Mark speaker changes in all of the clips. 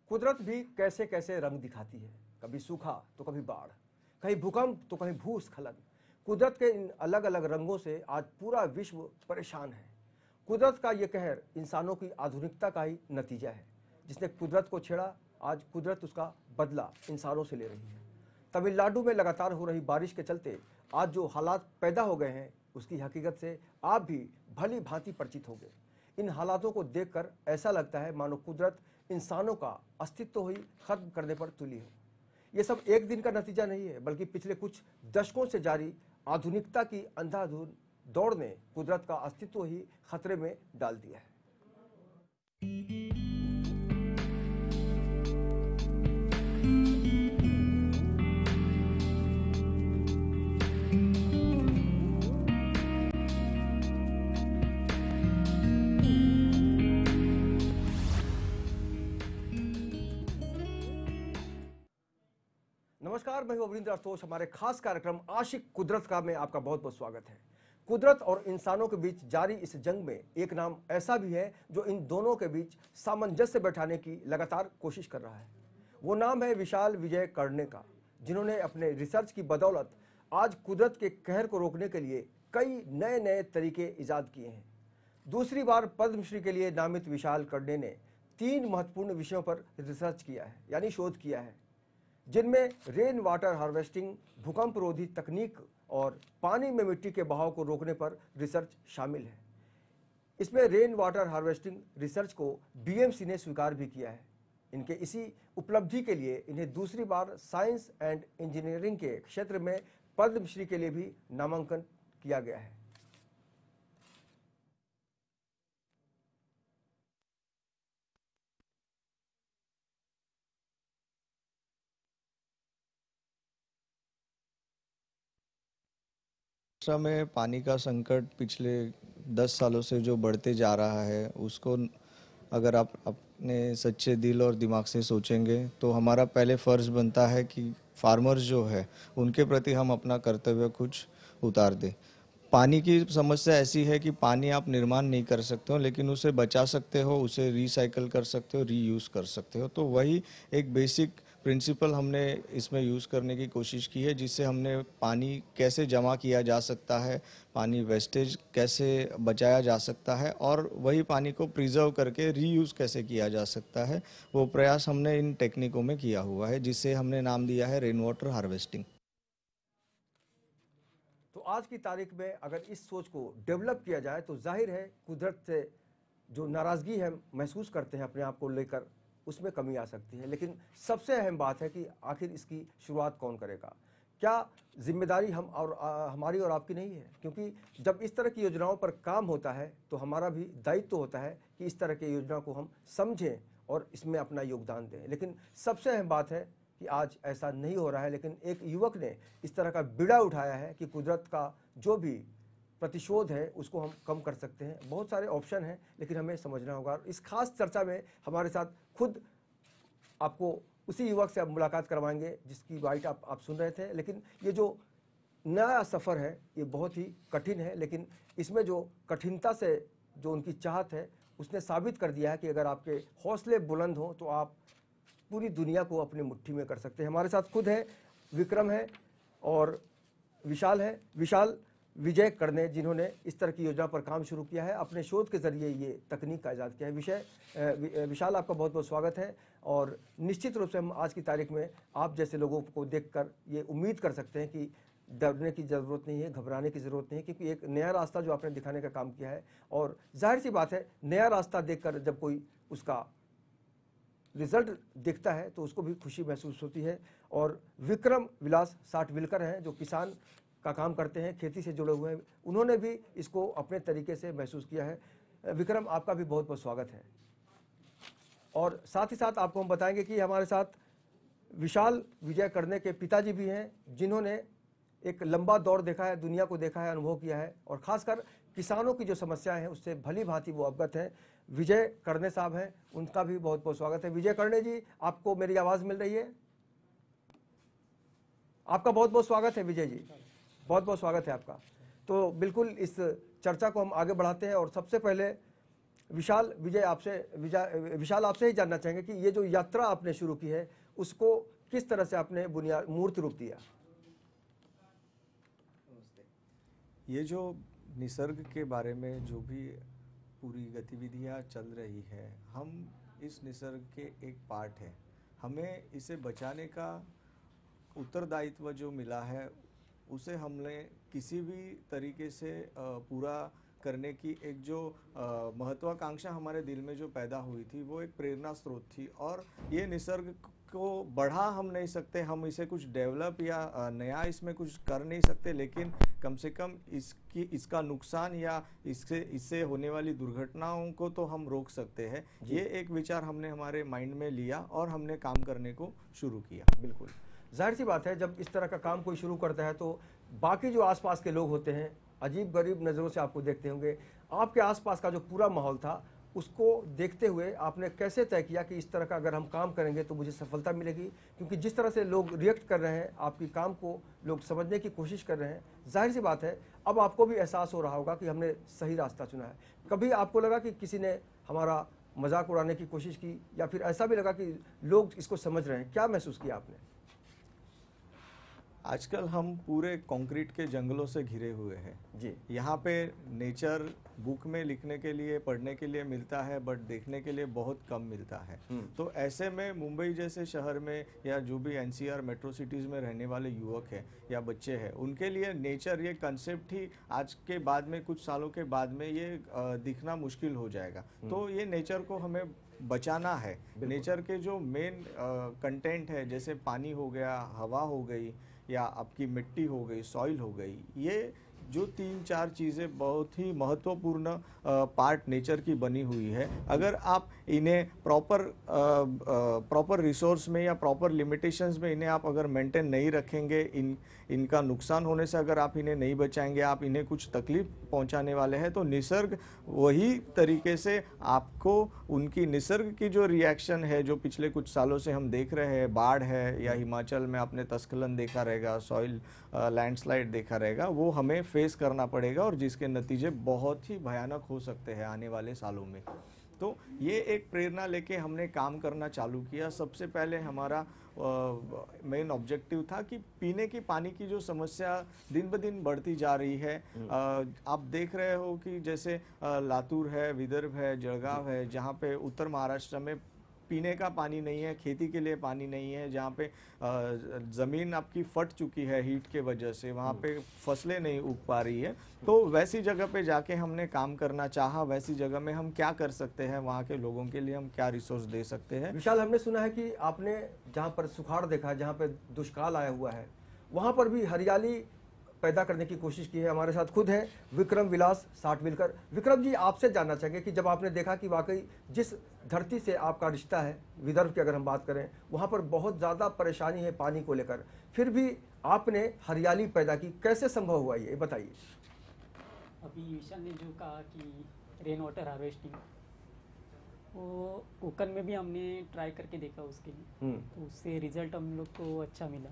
Speaker 1: कुदरत भी कैसे कैसे रंग दिखाती है, कभी सूखा तो कभी बाढ़, कहीं भूकंप तो कहीं भूस्खलन। कुदरत के इन अलग अलग रंगों से आज पूरा विश्व परेशान है। कुदरत का ये कहर इंसानों की आधुनिकता का ही नतीजा है। जिसने कुदरत को छेड़ा, आज कुदरत उसका बदला इंसानों से ले रही है। तमिलनाडु में लगातार हो रही बारिश के चलते आज जो हालात पैदा हो गए हैं, उसकी हकीकत से आप भी भली भांति परिचित होंगे। इन हालातों को देखकर ऐसा लगता है मानो कुदरत इंसानों का अस्तित्व ही खत्म करने पर तुली हो। ये सब एक दिन का नतीजा नहीं है, बल्कि पिछले कुछ दशकों से जारी आधुनिकता की अंधाधुंध दौड़ ने कुदरत का अस्तित्व ही खतरे में डाल दिया है। नमस्कार, मैं हूं अवरिंद्र आशुतोष। हमारे खास कार्यक्रम आशिक कुदरत का में आपका बहुत बहुत स्वागत है। कुदरत और इंसानों के बीच जारी इस जंग में एक नाम ऐसा भी है जो इन दोनों के बीच सामंजस्य बैठाने की लगातार कोशिश कर रहा है। वो नाम है विशाल विजय कर्णे का, जिन्होंने अपने रिसर्च की बदौलत आज कुदरत के कहर को रोकने के लिए कई नए नए तरीके ईजाद किए हैं। दूसरी बार पद्मश्री के लिए नामित विशाल कर्णे ने 3 महत्वपूर्ण विषयों पर रिसर्च किया है, यानी शोध किया है, जिनमें रेन वाटर हार्वेस्टिंग, भूकंप रोधी तकनीक और पानी में मिट्टी के बहाव को रोकने पर रिसर्च शामिल है। इसमें रेन वाटर हार्वेस्टिंग रिसर्च को बीएमसी ने स्वीकार भी किया है। इनके इसी उपलब्धि के लिए इन्हें दूसरी बार साइंस एंड इंजीनियरिंग के क्षेत्र में पद्मश्री के लिए भी नामांकन किया गया है।
Speaker 2: में पानी का संकट पिछले 10 सालों से जो बढ़ते जा रहा है, उसको अगर आप अपने सच्चे दिल और दिमाग से सोचेंगे तो हमारा पहले फ़र्ज़ बनता है कि फार्मर्स जो है उनके प्रति हम अपना कर्तव्य कुछ उतार दें। पानी की समस्या ऐसी है कि पानी आप निर्माण नहीं कर सकते हो, लेकिन उसे बचा सकते हो, उसे रिसाइकल कर सकते हो, रीयूज़ कर सकते हो। तो वही एक बेसिक प्रिंसिपल हमने इसमें यूज़ करने की कोशिश की है, जिससे हमने पानी कैसे जमा किया जा सकता है, पानी वेस्टेज कैसे बचाया जा सकता है और वही पानी को प्रिजर्व करके रीयूज़ कैसे किया जा सकता है, वो प्रयास हमने इन टेक्निकों में किया हुआ है, जिससे हमने नाम दिया है रेन वाटर हार्वेस्टिंग।
Speaker 1: तो आज की तारीख में अगर इस सोच को डेवलप किया जाए तो जाहिर है कुदरत से जो नाराज़गी है महसूस करते हैं अपने आप को लेकर, उसमें कमी आ सकती है। लेकिन सबसे अहम बात है कि आखिर इसकी शुरुआत कौन करेगा। क्या जिम्मेदारी हम और हमारी और आपकी नहीं है? क्योंकि जब इस तरह की योजनाओं पर काम होता है तो हमारा भी दायित्व होता है कि इस तरह की योजना को हम समझें और इसमें अपना योगदान दें। लेकिन सबसे अहम बात है कि आज ऐसा नहीं हो रहा है। लेकिन एक युवक ने इस तरह का बीड़ा उठाया है कि कुदरत का जो भी प्रतिशोध है उसको हम कम कर सकते हैं। बहुत सारे ऑप्शन हैं, लेकिन हमें समझना होगा। इस खास चर्चा में हमारे साथ खुद आपको उसी युवक से आप मुलाकात करवाएंगे जिसकी बाइट आप सुन रहे थे। लेकिन ये जो नया सफ़र है ये बहुत ही कठिन है, लेकिन इसमें जो कठिनता से जो उनकी चाहत है उसने साबित कर दिया है कि अगर आपके हौसले बुलंद हों तो आप पूरी दुनिया को अपनी मुट्ठी में कर सकते हैं। हमारे साथ खुद है, विक्रम है और विशाल है। विशाल विजय कर्णे, जिन्होंने इस तरह की योजना पर काम शुरू किया है, अपने शोध के जरिए ये तकनीक का इजाद किया है। विशाल, आपका बहुत बहुत स्वागत है। और निश्चित रूप से हम आज की तारीख में आप जैसे लोगों को देखकर ये उम्मीद कर सकते हैं कि डरने की ज़रूरत नहीं है, घबराने की ज़रूरत नहीं है, क्योंकि एक नया रास्ता जो आपने दिखाने का काम किया है, और जाहिर सी बात है नया रास्ता देखकर जब कोई उसका रिजल्ट दिखता है तो उसको भी खुशी महसूस होती है। और विक्रम विलास साठविलकर हैं जो किसान का काम करते हैं, खेती से जुड़े हुए हैं, उन्होंने भी इसको अपने तरीके से महसूस किया है। विक्रम, आपका भी बहुत बहुत स्वागत है। और साथ ही साथ आपको हम बताएंगे कि हमारे साथ विशाल विजय कर्णे के पिताजी भी हैं, जिन्होंने एक लंबा दौर देखा है, दुनिया को देखा है, अनुभव किया है, और खासकर किसानों की जो समस्याएं हैं उससे भली भांति वो अवगत हैं। विजय कर्णे साहब हैं, उनका भी बहुत बहुत स्वागत है। विजय कर्णे जी, आपको मेरी आवाज़ मिल रही है? आपका बहुत बहुत स्वागत है विजय जी, बहुत बहुत स्वागत है आपका। तो बिल्कुल इस चर्चा को हम आगे बढ़ाते हैं और सबसे पहले विशाल विशाल आपसे ही जानना चाहेंगे कि ये जो यात्रा आपने शुरू की है उसको किस तरह से आपने बुनियाद मूर्त रूप दिया?
Speaker 2: ये जो निसर्ग के बारे में जो भी पूरी गतिविधियाँ चल रही है, हम इस निसर्ग के एक पार्ट है। हमें इसे बचाने का उत्तरदायित्व जो मिला है उसे हमने किसी भी तरीके से पूरा करने की एक जो महत्वाकांक्षा हमारे दिल में जो पैदा हुई थी वो एक प्रेरणा स्रोत थी। और ये निसर्ग को बढ़ा हम नहीं सकते, हम इसे कुछ डेवलप या नया इसमें कुछ कर नहीं सकते, लेकिन कम से कम इसका नुकसान या इससे होने वाली दुर्घटनाओं को तो हम रोक सकते हैं। ये एक विचार हमने हमारे माइंड में लिया और हमने काम करने को शुरू किया।
Speaker 1: बिल्कुल, जाहिर सी बात है जब इस तरह का काम कोई शुरू करता है तो बाकी जो आसपास के लोग होते हैं अजीब गरीब नज़रों से आपको देखते होंगे। आपके आसपास का जो पूरा माहौल था उसको देखते हुए आपने कैसे तय किया कि इस तरह का अगर हम काम करेंगे तो मुझे सफलता मिलेगी? क्योंकि जिस तरह से लोग रिएक्ट कर रहे हैं, आपकी काम को लोग समझने की कोशिश कर रहे हैं, जाहिर सी बात है अब आपको भी एहसास हो रहा होगा कि हमने सही रास्ता चुना है। कभी आपको लगा कि किसी ने हमारा मजाक उड़ाने की कोशिश की या फिर ऐसा भी लगा कि लोग इसको समझ रहे हैं? क्या महसूस किया आपने?
Speaker 2: आजकल हम पूरे कंक्रीट के जंगलों से घिरे हुए हैं
Speaker 1: जी।
Speaker 2: यहाँ पे नेचर बुक में लिखने के लिए पढ़ने के लिए मिलता है, बट देखने के लिए बहुत कम मिलता है। तो ऐसे में मुंबई जैसे शहर में या जो भी एनसीआर मेट्रो सिटीज़ में रहने वाले युवक हैं या बच्चे हैं, उनके लिए नेचर ये कंसेप्ट ही आज के बाद में कुछ सालों के बाद में ये दिखना मुश्किल हो जाएगा। तो ये नेचर को हमें बचाना है। नेचर के जो मेन कंटेंट है जैसे पानी हो गया, हवा हो गई या आपकी मिट्टी हो गई, सॉइल हो गई, ये जो 3-4 चीज़ें बहुत ही महत्वपूर्ण पार्ट नेचर की बनी हुई है। अगर आप इन्हें प्रॉपर रिसोर्स में या प्रॉपर लिमिटेशंस में इन्हें आप अगर मेंटेन नहीं रखेंगे, इनका नुकसान होने से अगर आप इन्हें नहीं बचाएंगे, आप इन्हें कुछ तकलीफ पहुंचाने वाले हैं, तो निसर्ग वही तरीके से आपको उनकी निसर्ग की जो रिएक्शन है जो पिछले कुछ सालों से हम देख रहे हैं, बाढ़ है या हिमाचल में आपने तस्खलन देखा रहेगा, सॉइल लैंडस्लाइड देखा रहेगा, वो हमें फेस करना पड़ेगा और जिसके नतीजे बहुत ही भयानक हो सकते हैं आने वाले सालों में। तो ये एक प्रेरणा लेके हमने काम करना चालू किया। सबसे पहले हमारा मेन ऑब्जेक्टिव था कि पीने की पानी की जो समस्या दिन ब दिन बढ़ती जा रही है। आप देख रहे हो कि जैसे लातूर है, विदर्भ है, जलगांव है, जहाँ पे उत्तर महाराष्ट्र में पीने का पानी नहीं है, खेती के लिए पानी नहीं है, जहाँ पे ज़मीन आपकी फट चुकी है हीट के वजह से, वहाँ पे फसलें नहीं उग पा रही है। तो वैसी जगह पे जाके हमने काम करना चाहा। वैसी जगह में हम क्या कर सकते हैं, वहाँ के लोगों के लिए हम क्या रिसोर्स दे सकते हैं।
Speaker 1: विशाल, हमने सुना है कि आपने जहाँ पर सुखाड़ देखा है, जहाँ पे दुष्काल आया हुआ है, वहाँ पर भी हरियाली पैदा करने की कोशिश की है। हमारे साथ खुद है विक्रम विलास साटविलकर। विक्रम जी, आपसे जानना चाहेंगे कि जब आपने देखा कि वाकई जिस धरती से आपका रिश्ता है, विदर्भ की अगर हम बात करें, वहाँ पर बहुत ज़्यादा परेशानी है पानी को लेकर, फिर भी आपने हरियाली पैदा की, कैसे संभव हुआ ये बताइए।
Speaker 3: अभी विशाल ने जो कहा कि रेन वाटर हार्वेस्टिंग, वो कोकन में भी हमने ट्राई करके देखा उसके लिए, तो उससे रिजल्ट हम लोग को अच्छा मिला।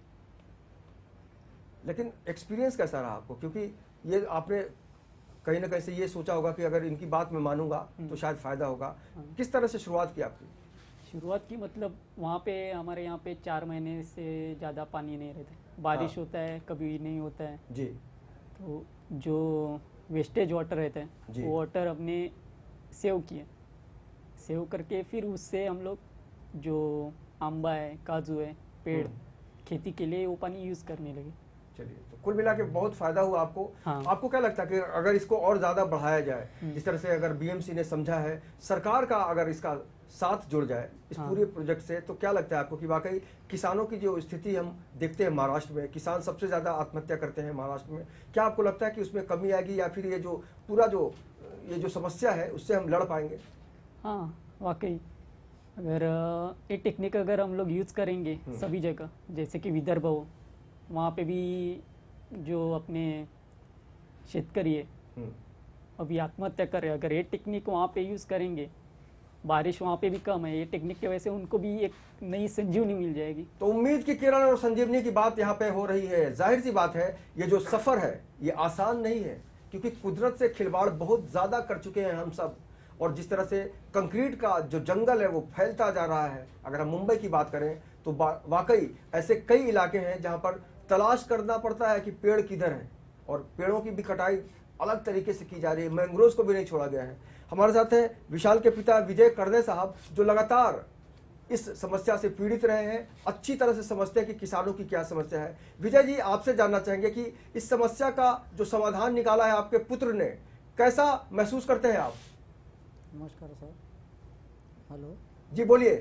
Speaker 1: लेकिन एक्सपीरियंस कैसा रहा आपको? क्योंकि ये आपने कहीं ना कहीं से ये सोचा होगा कि अगर इनकी बात मैं मानूंगा तो शायद फ़ायदा होगा। किस तरह से शुरुआत की आपकी?
Speaker 3: शुरुआत की मतलब वहाँ पे हमारे यहाँ पे 4 महीने से ज़्यादा पानी नहीं रहता, बारिश होता है कभी नहीं होता है
Speaker 1: जी।
Speaker 3: तो जो वेस्टेज वाटर रहता है वो वाटर हमने सेव किया, सेव करके फिर उससे हम लोग जो आंबा है, काजू है, पेड़, खेती के लिए वो पानी यूज़ करने लगे।
Speaker 1: चलिए, तो कुल मिला के बहुत फायदा हुआ आपको।
Speaker 3: हाँ।
Speaker 1: आपको क्या लगता है कि अगर इसको और ज्यादा बढ़ाया जाए, जिस तरह से अगर बीएमसी ने समझा है, सरकार का अगर इसका साथ जुड़ जाए इस पूरे प्रोजेक्ट से, तो क्या लगता है आपको कि वाकई किसानों की जो स्थिति हम देखते हैं महाराष्ट्र में, किसान सबसे ज्यादा आत्महत्या करते हैं महाराष्ट्र में, क्या आपको लगता है कि उसमें कमी आएगी या फिर ये जो पूरा ये जो समस्या है उससे हम लड़ पाएंगे?
Speaker 3: हाँ, वाकई अगर ये टेक्निक अगर हम लोग यूज़ करेंगे सभी जगह, जैसे कि विदर्भ हो, वहाँ पे भी जो अपने शेतकरी है अभी आत्महत्या कर रहे हैं, अगर ये टेक्निक वहाँ पे यूज़ करेंगे, बारिश वहाँ पे भी कम है, ये टेक्निक की वजह से उनको भी एक नई संजीवनी मिल जाएगी।
Speaker 1: तो उम्मीद की किरण और संजीवनी की बात यहाँ पे हो रही है। जाहिर सी बात है ये जो सफ़र है ये आसान नहीं है, क्योंकि कुदरत से खिलवाड़ बहुत ज़्यादा कर चुके हैं हम सब, और जिस तरह से कंक्रीट का जो जंगल है वो फैलता जा रहा है, अगर हम मुंबई की बात करें तो वाकई ऐसे कई इलाके हैं जहां पर तलाश करना पड़ता है कि पेड़ किधर है, और पेड़ों की भी कटाई अलग तरीके से की जा रही है, मैंग्रोव्स को भी नहीं छोड़ा गया है। हमारे साथ है विशाल के पिता विजय कुडने साहब, जो लगातार इस समस्या से पीड़ित रहे हैं, अच्छी तरह से समझते हैं कि किसानों की क्या समस्या है। विजय जी, आपसे जानना चाहेंगे कि इस समस्या का जो समाधान निकाला है आपके पुत्र ने, कैसा महसूस करते हैं आप?
Speaker 4: नमस्कार सर। हेलो
Speaker 1: जी बोलिए।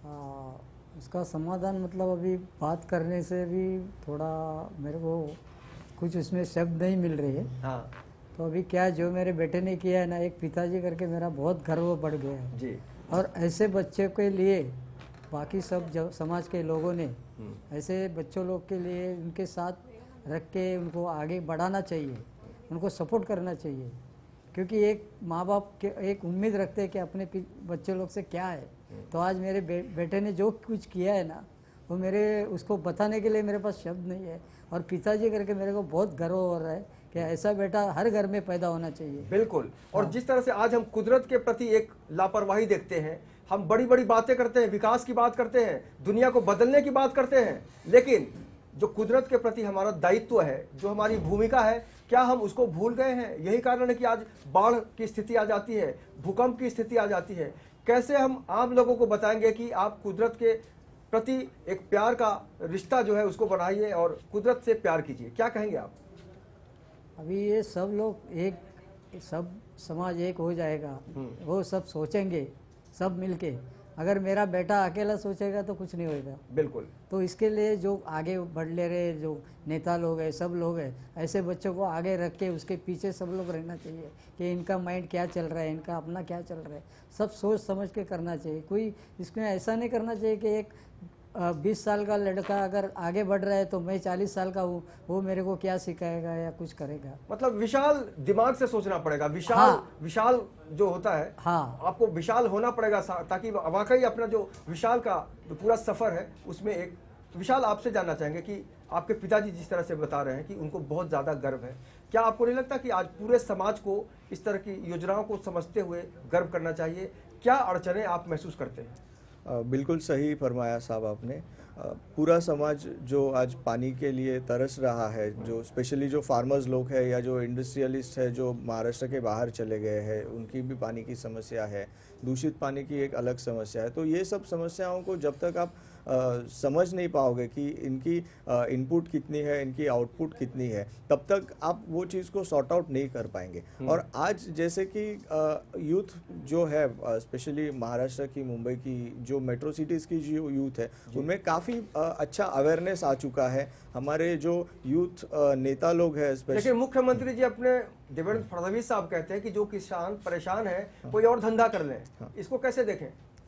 Speaker 4: इसका समाधान मतलब अभी बात करने से भी थोड़ा मेरे को कुछ उसमें शब्द नहीं मिल रही है।
Speaker 1: हाँ
Speaker 4: तो अभी क्या जो मेरे बेटे ने किया है ना, एक पिताजी करके मेरा बहुत गर्व बढ़ गया है
Speaker 1: जी।
Speaker 4: और ऐसे बच्चे के लिए बाकी सब जो समाज के लोगों ने ऐसे बच्चों लोग के लिए उनके साथ रख के उनको आगे बढ़ाना चाहिए, उनको सपोर्ट करना चाहिए, क्योंकि एक माँ बाप के एक उम्मीद रखते हैं कि अपने बच्चे लोग से क्या है। तो आज मेरे बेटे ने जो कुछ किया है ना, वो मेरे उसको बताने के लिए मेरे पास शब्द नहीं है, और पिताजी करके मेरे को बहुत गर्व हो रहा है कि ऐसा बेटा हर घर में पैदा होना चाहिए।
Speaker 1: बिल्कुल। और जिस तरह से आज हम कुदरत के प्रति एक लापरवाही देखते हैं, हम बड़ी बड़ी बातें करते हैं, विकास की बात करते हैं, दुनिया को बदलने की बात करते हैं, लेकिन जो कुदरत के प्रति हमारा दायित्व है, जो हमारी भूमिका है, क्या हम उसको भूल गए हैं? यही कारण है कि आज बाढ़ की स्थिति आ जाती है, भूकंप की स्थिति आ जाती है। कैसे हम आम लोगों को बताएंगे कि आप कुदरत के प्रति एक प्यार का रिश्ता जो है उसको बढ़ाइए और कुदरत से प्यार कीजिए? क्या कहेंगे आप?
Speaker 4: अभी ये सब लोग एक, सब समाज एक हो जाएगा, वो सब सोचेंगे सब मिलके। अगर मेरा बेटा अकेला सोचेगा तो कुछ नहीं होएगा।
Speaker 1: बिल्कुल।
Speaker 4: तो इसके लिए जो आगे बढ़ ले रहे जो नेता लोग हैं, सब लोग हैं, ऐसे बच्चों को आगे रख के उसके पीछे सब लोग रहना चाहिए कि इनका माइंड क्या चल रहा है, इनका अपना क्या चल रहा है, सब सोच समझ के करना चाहिए। कोई इसमें ऐसा नहीं करना चाहिए कि एक 20 साल का लड़का अगर आगे बढ़ रहा है तो मैं 40 साल का हूँ, वो मेरे को क्या सिखाएगा या कुछ करेगा।
Speaker 1: मतलब विशाल दिमाग से सोचना पड़ेगा। विशाल
Speaker 4: हाँ।
Speaker 1: विशाल जो होता है,
Speaker 4: हाँ,
Speaker 1: आपको विशाल होना पड़ेगा ताकि वाकई अपना जो विशाल का जो पूरा सफर है उसमें एक। विशाल, आपसे जानना चाहेंगे कि आपके पिताजी जिस तरह से बता रहे हैं कि उनको बहुत ज्यादा गर्व है, क्या आपको नहीं लगता कि आज पूरे समाज को इस तरह की योजनाओं को समझते हुए गर्व करना चाहिए? क्या अड़चने आप महसूस करते हैं?
Speaker 2: बिल्कुल सही फरमाया साहब आपने। पूरा समाज जो आज पानी के लिए तरस रहा है, जो स्पेशली जो फार्मर्स लोग हैं या जो इंडस्ट्रियलिस्ट है जो महाराष्ट्र के बाहर चले गए हैं, उनकी भी पानी की समस्या है, दूषित पानी की एक अलग समस्या है। तो ये सब समस्याओं को जब तक आप समझ नहीं पाओगे कि इनकी इनपुट कितनी है, इनकी आउटपुट कितनी है, तब तक आप वो चीज़ को सॉर्ट आउट नहीं कर पाएंगे। और आज जैसे कि यूथ जो है, स्पेशली महाराष्ट्र की, मुंबई की जो मेट्रो सिटीज़ की जो यूथ है, उनमें काफ़ी अच्छा अवेयरनेस आ चुका है। हमारे जो यूथ नेता लोग हैं,
Speaker 1: लेकिन मुख्यमंत्री जी अपने देवेंद्र फडणवीस साहब कहते हैं कि जो किसान परेशान है कोई और धंधा कर ले। इसको कैसे देखें?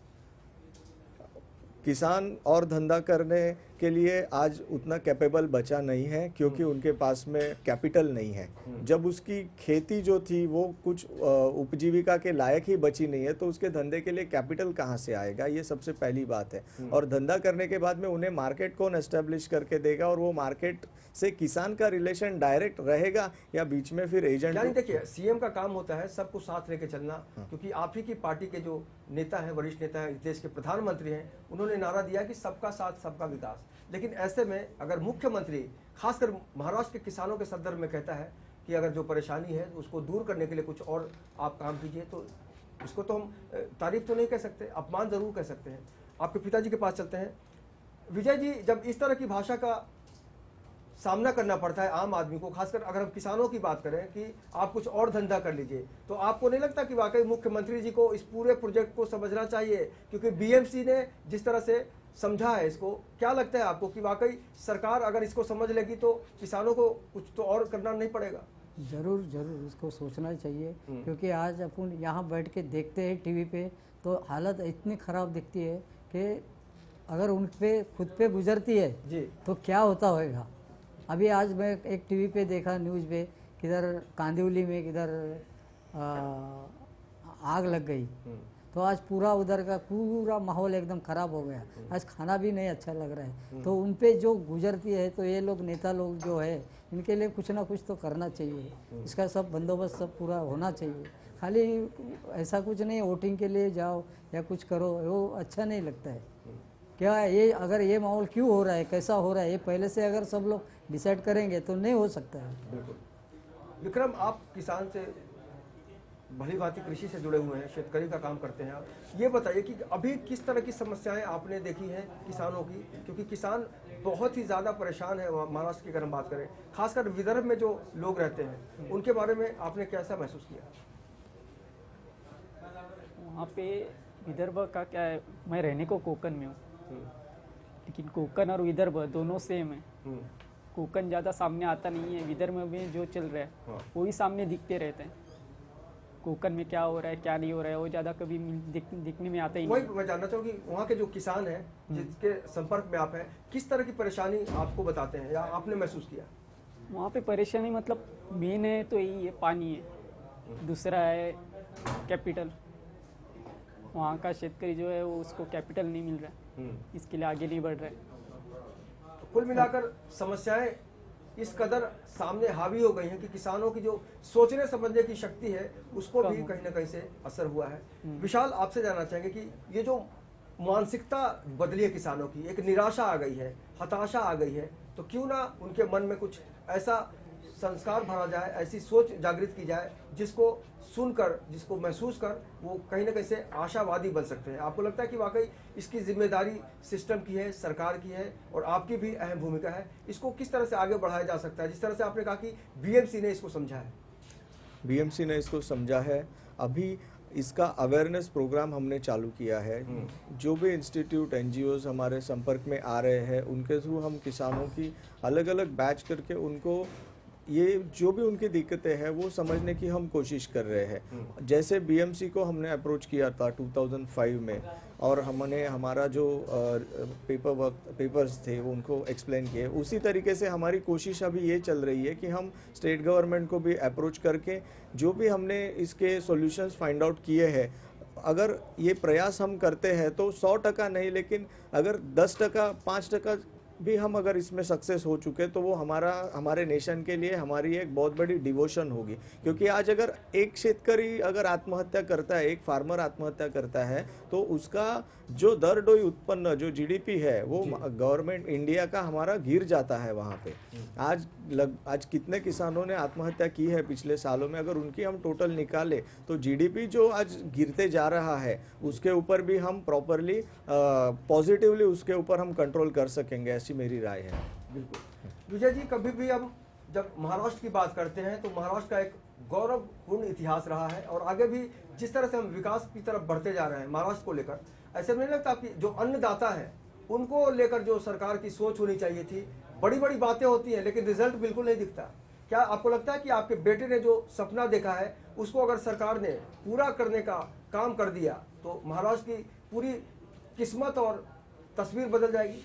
Speaker 2: किसान और धंधा करने के लिए आज उतना कैपेबल बचा नहीं है, क्योंकि उनके पास में कैपिटल नहीं है। जब उसकी खेती जो थी वो कुछ उपजीविका के लायक ही बची नहीं है, तो उसके धंधे के लिए कैपिटल कहाँ से आएगा? ये सबसे पहली बात है। और धंधा करने के बाद में उन्हें मार्केट कौन एस्टेब्लिश करके देगा, और वो मार्केट से किसान का रिलेशन डायरेक्ट रहेगा या बीच में फिर एजेंट?
Speaker 1: यानी देखिए, सीएम का काम होता है सबको साथ लेके चलना, क्योंकि आप ही की पार्टी के जो नेता हैं, वरिष्ठ नेता हैं, देश के प्रधानमंत्री हैं, उन्होंने नारा दिया कि सबका साथ सबका विकास। लेकिन ऐसे में अगर मुख्यमंत्री खासकर महाराष्ट्र के किसानों के संदर्भ में कहता है कि अगर जो परेशानी है उसको दूर करने के लिए कुछ और आप काम कीजिए, तो इसको तो हम तारीफ तो नहीं कह सकते, अपमान जरूर कह सकते हैं। आपके पिताजी के पास चलते हैं। विजय जी, जब इस तरह की भाषा का सामना करना पड़ता है आम आदमी को, खासकर अगर हम किसानों की बात करें कि आप कुछ और धंधा कर लीजिए, तो आपको नहीं लगता कि वाकई मुख्यमंत्री जी को इस पूरे प्रोजेक्ट को समझना चाहिए? क्योंकि बीएमसी ने जिस तरह से समझा है इसको, क्या लगता है आपको कि वाकई सरकार अगर इसको समझ लेगी तो किसानों को कुछ तो और करना नहीं पड़ेगा?
Speaker 4: जरूर जरूर इसको सोचना चाहिए, क्योंकि आज अपन यहाँ बैठ के देखते हैं टीवी पे, तो हालत इतनी ख़राब दिखती है कि अगर उन पे खुद पे गुजरती है
Speaker 1: जी,
Speaker 4: तो क्या होता होगा। अभी आज मैं एक टीवी पे देखा, न्यूज़ पे, किधर कांदिवली में किधर आग लग गई। तो आज पूरा उधर का पूरा माहौल एकदम ख़राब हो गया। आज खाना भी नहीं अच्छा लग रहा है। तो उन पे जो गुजरती है, तो ये लोग नेता लोग जो है, इनके लिए कुछ ना कुछ तो करना चाहिए। इसका सब बंदोबस्त सब पूरा होना चाहिए। खाली ऐसा कुछ नहीं वोटिंग के लिए जाओ या कुछ करो, वो अच्छा नहीं लगता है। क्या ये अगर ये माहौल क्यों हो रहा है, कैसा हो रहा है, ये पहले से अगर सब लोग डिसाइड करेंगे तो नहीं हो सकता है।
Speaker 1: बिल्कुल। विक्रम, आप किसान से भली भांति कृषि से जुड़े हुए हैं, शेतकारी का काम करते हैं। ये बताइए कि अभी किस तरह की समस्याएं आपने देखी हैं किसानों की, क्योंकि किसान बहुत ही ज़्यादा परेशान है महाराष्ट्र की अगर हम बात करें, खासकर विदर्भ में जो लोग रहते हैं उनके बारे में आपने कैसा महसूस किया?
Speaker 3: वहाँ पे विदर्भ का क्या है, मैं रहने को कोकण में हूँ, लेकिन कोकण और विदर्भ दोनों सेम है। कोकण ज़्यादा सामने आता नहीं है, विदर्भ में जो चल रहा है वही सामने दिखते रहते हैं। कोकण में क्या हो रहा है क्या नहीं हो रहा है वो ज़्यादा कभी दिखने में आता ही नहीं।
Speaker 1: वही मैं जानना चाहूँ कि वहाँ के जो किसान हैं जिसके संपर्क में आप हैं, किस तरह की परेशानी आपको बताते हैं या आपने महसूस किया?
Speaker 3: वहाँ पे परेशानी मतलब मेन है तो यही है, पानी है, दूसरा है कैपिटल। वहाँ का शेतकरी जो है वो उसको कैपिटल नहीं मिल रहा है, इसके लिए आगे नहीं बढ़ रहा है।
Speaker 1: तो कुल मिलाकर समस्याएं इस कदर सामने हावी हो गई हैं कि किसानों की जो सोचने समझने की शक्ति है उसको भी कहीं ना कहीं से असर हुआ है। विशाल, आपसे जानना चाहेंगे कि ये जो मानसिकता बदली है किसानों की, एक निराशा आ गई है, हताशा आ गई है, तो क्यों ना उनके मन में कुछ ऐसा संस्कार भरा जाए, ऐसी सोच जागृत की जाए जिसको सुनकर, जिसको महसूस कर वो कहीं ना कहीं से आशावादी बन सकते हैं। आपको लगता है कि वाकई इसकी जिम्मेदारी सिस्टम की है, सरकार की है और आपकी भी अहम भूमिका है? इसको किस तरह से आगे बढ़ाया जा सकता है, जिस तरह से आपने कहा कि बीएमसी ने इसको समझा है?
Speaker 2: बीएमसी ने इसको समझा है। अभी इसका अवेयरनेस प्रोग्राम हमने चालू किया है। जो भी इंस्टीट्यूट, एनजीओज हमारे संपर्क में आ रहे हैं, उनके थ्रू हम किसानों की अलग अलग बैच करके उनको ये जो भी उनकी दिक्कतें हैं वो समझने की हम कोशिश कर रहे हैं। जैसे बीएमसी को हमने अप्रोच किया था 2005 में, और हमने हमारा जो पेपर्स थे वो उनको एक्सप्लेन किए। उसी तरीके से हमारी कोशिश अभी ये चल रही है कि हम स्टेट गवर्नमेंट को भी अप्रोच करके जो भी हमने इसके सॉल्यूशंस फाइंड आउट किए हैं, अगर ये प्रयास हम करते हैं तो 100% नहीं, लेकिन अगर 10%, 5% भी हम अगर इसमें सक्सेस हो चुके तो वो हमारे नेशन के लिए हमारी एक बहुत बड़ी डिवोशन होगी। क्योंकि आज अगर एक शेतकरी अगर आत्महत्या करता है, एक फार्मर आत्महत्या करता है, तो उसका जो दर डोई उत्पन्न, जो जीडीपी है, वो गवर्नमेंट इंडिया का हमारा गिर जाता है वहाँ पे। आज कितने किसानों ने आत्महत्या की है पिछले सालों में, अगर उनकी हम टोटल निकाले तो जीडीपी जो आज गिरते जा रहा है उसके ऊपर भी हम प्रॉपरली पॉजिटिवली उसके ऊपर हम कंट्रोल कर सकेंगे, ऐसी मेरी राय है।
Speaker 1: बिल्कुल। विजय जी, कभी भी हम जब महाराष्ट्र की बात करते हैं तो महाराष्ट्र का एक गौरवपूर्ण इतिहास रहा है और आगे भी जिस तरह से हम विकास की तरफ बढ़ते जा रहे हैं महाराष्ट्र को लेकर, ऐसे में नहीं लगता कि जो अन्नदाता है उनको लेकर जो सरकार की सोच होनी चाहिए थी? बड़ी बड़ी बातें होती हैं लेकिन रिजल्ट बिल्कुल नहीं दिखता। क्या आपको लगता है कि आपके बेटे ने जो सपना देखा है उसको अगर सरकार ने पूरा करने का काम कर दिया तो महाराष्ट्र की पूरी किस्मत और तस्वीर बदल जाएगी?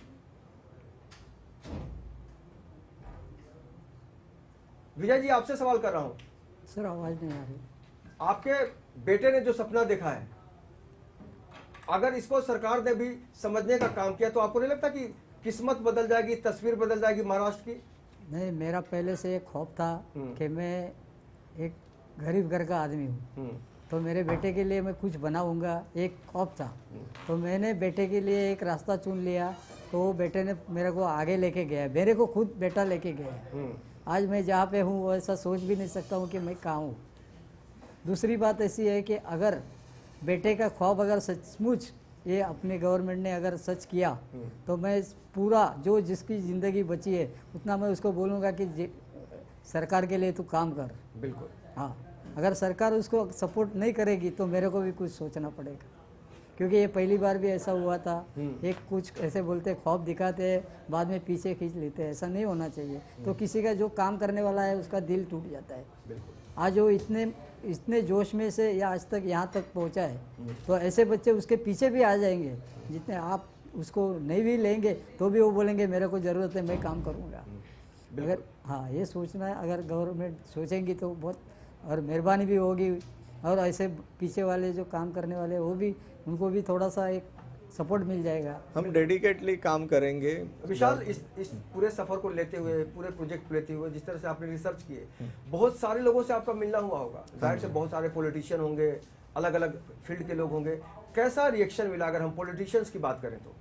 Speaker 1: विजय जी, आपसे सवाल कर रहा हूं।
Speaker 4: सर आवाज नहीं आ रही।
Speaker 1: आपके बेटे ने जो सपना देखा है, अगर इसको सरकार ने भी समझने का काम किया तो आपको नहीं लगता कि किस्मत बदल जाएगी, तस्वीर बदल जाएगी महाराष्ट्र की?
Speaker 4: नहीं, मेरा पहले से एक खौफ था कि मैं एक गरीब घर का आदमी हूँ, तो मेरे बेटे के लिए मैं कुछ बनाऊंगा, एक खौफ था। तो मैंने बेटे के लिए एक रास्ता चुन लिया, तो बेटे ने मेरे को आगे लेके गया, मेरे को खुद बेटा लेके गया। आज मैं जहाँ पे हूँ वो ऐसा सोच भी नहीं सकता हूँ कि मैं कहाँ हूँ। दूसरी बात ऐसी है कि अगर बेटे का ख्वाब अगर सचमुच ये अपने गवर्नमेंट ने अगर सच किया तो मैं पूरा जो जिसकी ज़िंदगी बची है उतना मैं उसको बोलूँगा कि सरकार के लिए तू काम कर।
Speaker 1: बिल्कुल।
Speaker 4: हाँ, अगर सरकार उसको सपोर्ट नहीं करेगी तो मेरे को भी कुछ सोचना पड़ेगा, क्योंकि ये पहली बार भी ऐसा हुआ था। एक कुछ ऐसे बोलते ख्वाब दिखाते हैं, बाद में पीछे खींच लेते हैं, ऐसा नहीं होना चाहिए। तो किसी का जो काम करने वाला है उसका दिल टूट जाता है। आज वो इतने जोश में से या आज तक यहाँ तक पहुँचा है, तो ऐसे बच्चे उसके पीछे भी आ जाएंगे। जितने आप उसको नहीं भी लेंगे तो भी वो बोलेंगे मेरे को ज़रूरत है, मैं काम करूँगा। अगर हाँ, ये सोचना है, अगर गवर्नमेंट सोचेंगी तो बहुत, और मेहरबानी भी होगी और ऐसे पीछे वाले जो काम करने वाले वो भी, उनको भी थोड़ा सा एक सपोर्ट मिल जाएगा।
Speaker 2: हम डेडिकेटली काम करेंगे।
Speaker 1: विशाल, इस पूरे सफर को लेते हुए, पूरे प्रोजेक्ट को लेते हुए, जिस तरह से आपने रिसर्च किए, बहुत सारे लोगों से आपका मिलना हुआ होगा, जाहिर से बहुत सारे पॉलिटिशियन होंगे, अलग अलग फील्ड के लोग होंगे, कैसा रिएक्शन मिला? अगर हम पॉलिटिशियंस की बात करें तो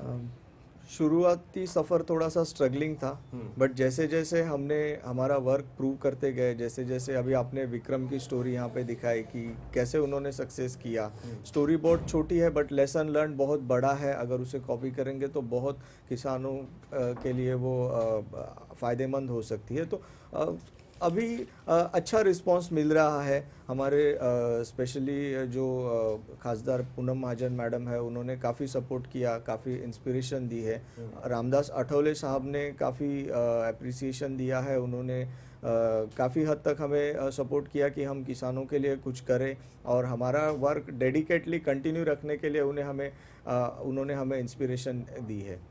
Speaker 2: शुरुआती सफ़र थोड़ा सा स्ट्रगलिंग था, बट जैसे जैसे हमने हमारा वर्क प्रूव करते गए, जैसे जैसे अभी आपने विक्रम की स्टोरी यहाँ पे दिखाई कि कैसे उन्होंने सक्सेस किया। स्टोरी बहुत छोटी है बट लेसन लर्न बहुत बड़ा है। अगर उसे कॉपी करेंगे तो बहुत किसानों के लिए वो फ़ायदेमंद हो सकती है। तो अभी अच्छा रिस्पांस मिल रहा है। हमारे स्पेशली जो खासदार पूनम महाजन मैडम है, उन्होंने काफ़ी सपोर्ट किया, काफ़ी इंस्पिरेशन दी है। रामदास अठौले साहब ने काफ़ी अप्रिसिएशन दिया है। उन्होंने काफ़ी हद तक हमें सपोर्ट किया कि हम किसानों के लिए कुछ करें, और हमारा वर्क डेडिकेटली कंटिन्यू रखने के लिए उन्होंने हमें इंस्पिरेशन दी है।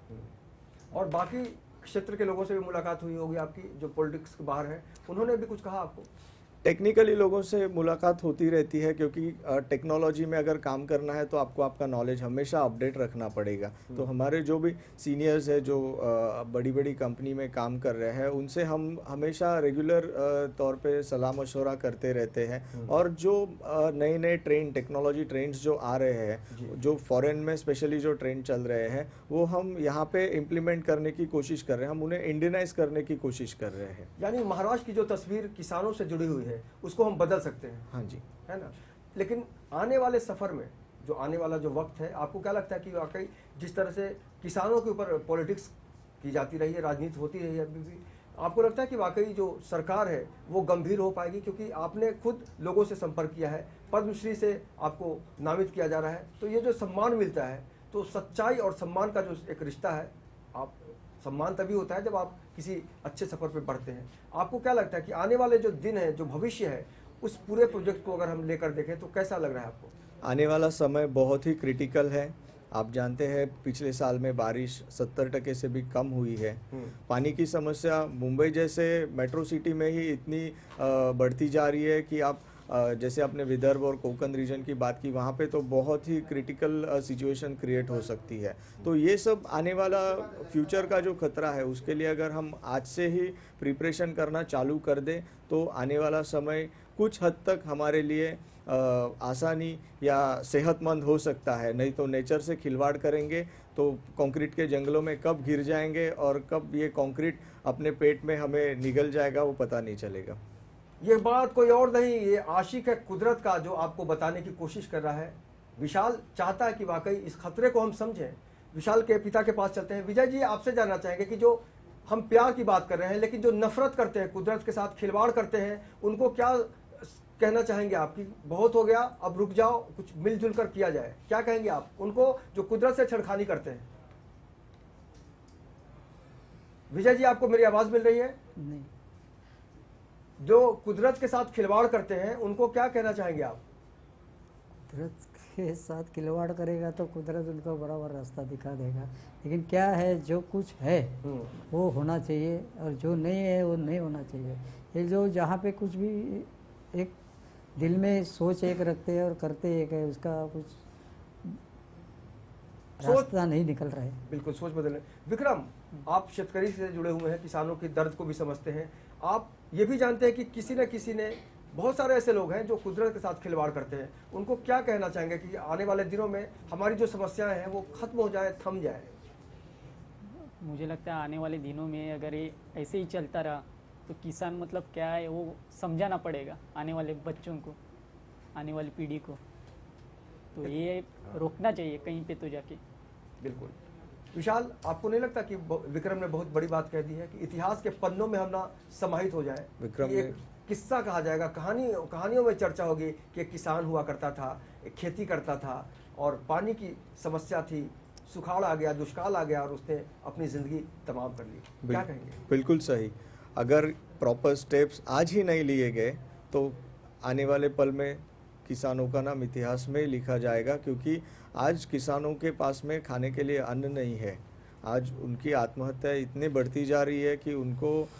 Speaker 1: और बाकी क्षेत्र के लोगों से भी मुलाकात हुई होगी आपकी, जो पॉलिटिक्स के बाहर हैं, उन्होंने भी कुछ कहा आपको?
Speaker 2: टेक्निकली लोगों से मुलाकात होती रहती है, क्योंकि टेक्नोलॉजी में अगर काम करना है तो आपको आपका नॉलेज हमेशा अपडेट रखना पड़ेगा। तो हमारे जो भी सीनियर्स है, जो बड़ी बड़ी कंपनी में काम कर रहे हैं, उनसे हम हमेशा रेगुलर तौर पे सलाह मशवरा करते रहते हैं। और जो नए नए टेक्नोलॉजी ट्रेंड्स जो आ रहे हैं, जो फॉरेन में स्पेशली जो ट्रेंड चल रहे हैं, वो हम यहाँ पे इम्प्लीमेंट करने की कोशिश कर रहे हैं। हम उन्हें इंडियनाइज करने की कोशिश कर रहे हैं।
Speaker 1: यानी महाराष्ट्र की जो तस्वीर किसानों से जुड़ी हुई है, उसको हम बदल सकते हैं।
Speaker 2: हाँ जी,
Speaker 1: है ना? लेकिन आने वाले सफर में, जो आने वाला जो वक्त है, आपको क्या लगता है कि वाकई जिस तरह से किसानों के ऊपर पॉलिटिक्स की जाती रही है, राजनीति होती रही है अभी भी, आपको लगता है कि वाकई जो सरकार है वो गंभीर हो पाएगी? क्योंकि आपने खुद लोगों से संपर्क किया है, पद्मश्री से आपको नामित किया जा रहा है, तो ये जो सम्मान मिलता है, तो सच्चाई और सम्मान का जो एक रिश्ता है, आप सम्मान तभी होता है जब आप किसी अच्छे सफर पे बढ़ते हैं। आपको क्या लगता है कि आने वाले जो दिन है, जो भविष्य है, उस पूरे प्रोजेक्ट को अगर हम लेकर देखें तो कैसा लग रहा है आपको?
Speaker 2: आने वाला समय बहुत ही क्रिटिकल है। आप जानते हैं पिछले साल में बारिश 70% से भी कम हुई है। पानी की समस्या मुंबई जैसे मेट्रो सिटी में ही इतनी बढ़ती जा रही है कि आप जैसे आपने विदर्भ और कोंकण रीजन की बात की, वहाँ पे तो बहुत ही क्रिटिकल सिचुएशन क्रिएट हो सकती है। तो ये सब आने वाला फ्यूचर का जो खतरा है, उसके लिए अगर हम आज से ही प्रिपरेशन करना चालू कर दें तो आने वाला समय कुछ हद तक हमारे लिए आसानी या सेहतमंद हो सकता है। नहीं तो नेचर से खिलवाड़ करेंगे तो कंक्रीट के जंगलों में कब गिर जाएंगे और कब ये कंक्रीट अपने पेट में हमें निगल जाएगा, वो पता नहीं चलेगा।
Speaker 1: ये बात कोई और नहीं, ये आशिक है कुदरत का, जो आपको बताने की कोशिश कर रहा है। विशाल चाहता है कि वाकई इस खतरे को हम समझें। विशाल के पिता के पास चलते हैं। विजय जी, आपसे जानना चाहेंगे कि जो हम प्यार की बात कर रहे हैं, लेकिन जो नफरत करते हैं, कुदरत के साथ खिलवाड़ करते हैं, उनको क्या कहना चाहेंगे आप कि बहुत हो गया, अब रुक जाओ, कुछ मिलजुल कर किया जाए? क्या कहेंगे आप उनको जो कुदरत से छेड़खानी करते हैं? विजय जी, आपको मेरी आवाज मिल रही है?
Speaker 4: नहीं,
Speaker 1: जो कुदरत के साथ खिलवाड़ करते हैं, उनको क्या कहना चाहेंगे आप?
Speaker 4: कुदरत के साथ खिलवाड़ करेगा तो कुदरत उनको बराबर रास्ता दिखा देगा। लेकिन क्या है, जो कुछ है वो होना चाहिए, और जो नहीं है वो नहीं होना चाहिए। ये जो जहाँ पे कुछ भी एक दिल में सोच एक रखते हैं और करते एक है, उसका कुछ रास्ता नहीं निकल रहा है।
Speaker 1: बिल्कुल, सोच बदलने। विक्रम, आप शेतकरी से जुड़े हुए हैं, किसानों के दर्द को भी समझते हैं। आप ये भी जानते हैं कि किसी न किसी ने, बहुत सारे ऐसे लोग हैं जो कुदरत के साथ खिलवाड़ करते हैं। उनको क्या कहना चाहेंगे कि आने वाले दिनों में हमारी जो समस्याएं हैं वो खत्म हो जाए, थम जाए?
Speaker 3: मुझे लगता है आने वाले दिनों में अगर ये ऐसे ही चलता रहा तो किसान मतलब क्या है वो समझाना पड़ेगा आने वाले बच्चों को, आने वाली पीढ़ी को। तो ये रोकना चाहिए कहीं पे तो जाके।
Speaker 1: बिल्कुल। विशाल, आपको नहीं लगता कि विक्रम ने बहुत बड़ी बात कह दी है कि इतिहास के पन्नों में हम ना समाहित हो जाए?
Speaker 2: विक्रम
Speaker 1: एक किस्सा कहा जाएगा, कहानियों में चर्चा होगी कि एक किसान हुआ करता था, एक खेती करता था, और पानी की समस्या थी, सुखाड़ आ गया, दुष्काल आ गया, और उसने अपनी जिंदगी तमाम कर ली। क्या कहेंगे?
Speaker 2: बिल्कुल सही। अगर प्रॉपर स्टेप्स आज ही नहीं लिए गए तो आने वाले पल में किसानों का नाम इतिहास में लिखा जाएगा, क्योंकि आज किसानों के पास में खाने के लिए अन्न नहीं है। आज उनकी आत्महत्या इतनी बढ़ती जा रही है कि उनको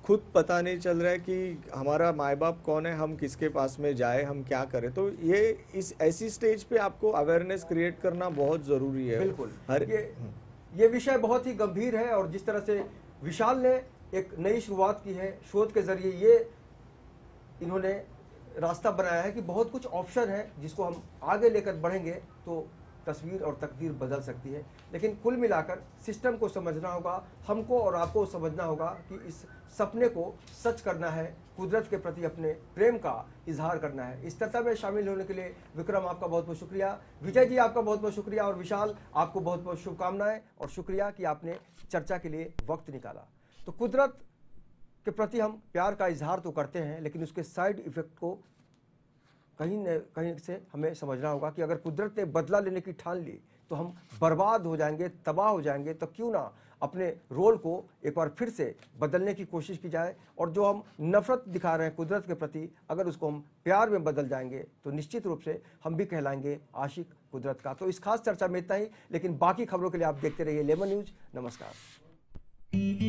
Speaker 2: खुद पता नहीं चल रहा है कि हमारा माँ बाप कौन है, हम किसके पास में जाए, हम क्या करें। तो ये इस ऐसी स्टेज पे आपको अवेयरनेस क्रिएट करना बहुत ज़रूरी है।
Speaker 1: बिल्कुल। ये विषय बहुत ही गंभीर है और जिस तरह से विशाल ने एक नई शुरुआत की है, शोध के जरिए ये इन्होंने रास्ता बनाया है कि बहुत कुछ ऑप्शन है जिसको हम आगे लेकर बढ़ेंगे तो तस्वीर और तकदीर बदल सकती है। लेकिन कुल मिलाकर सिस्टम को समझना होगा, हमको और आपको समझना होगा कि इस सपने को सच करना है, कुदरत के प्रति अपने प्रेम का इजहार करना है। इस चर्चा में शामिल होने के लिए विक्रम आपका बहुत बहुत शुक्रिया, विजय जी आपका बहुत बहुत शुक्रिया और विशाल आपको बहुत बहुत शुभकामनाएं और शुक्रिया कि आपने चर्चा के लिए वक्त निकाला। तो कुदरत के प्रति हम प्यार का इजहार तो करते हैं, लेकिन उसके साइड इफेक्ट को कहीं न कहीं से हमें समझना होगा कि अगर कुदरत ने बदला लेने की ठान ली तो हम बर्बाद हो जाएंगे, तबाह हो जाएंगे। तो क्यों ना अपने रोल को एक बार फिर से बदलने की कोशिश की जाए और जो हम नफरत दिखा रहे हैं कुदरत के प्रति, अगर उसको हम प्यार में बदल जाएंगे तो निश्चित रूप से हम भी कहलाएंगे आशिक कुदरत का। तो इस खास चर्चा में इतना ही, लेकिन बाकी खबरों के लिए आप देखते रहिए लेमन न्यूज। नमस्कार।